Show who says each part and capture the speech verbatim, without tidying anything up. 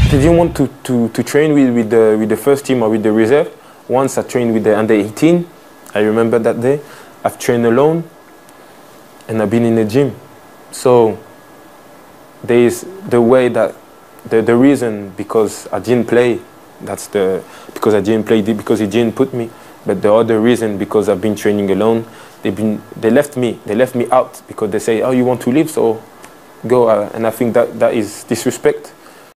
Speaker 1: They didn't want to, to, to train with, with, the, with the first team or with the reserve. Once I trained with the under eighteen, I remember that day. I've trained alone, and I've been in the gym. So there is the way that, the, the reason because I didn't play, that's the, because I didn't play, because he didn't put me. But the other reason, because I've been training alone, they've been, they left me, they left me out because they say, oh, you want to leave, so go. Uh, and I think that, that is disrespect.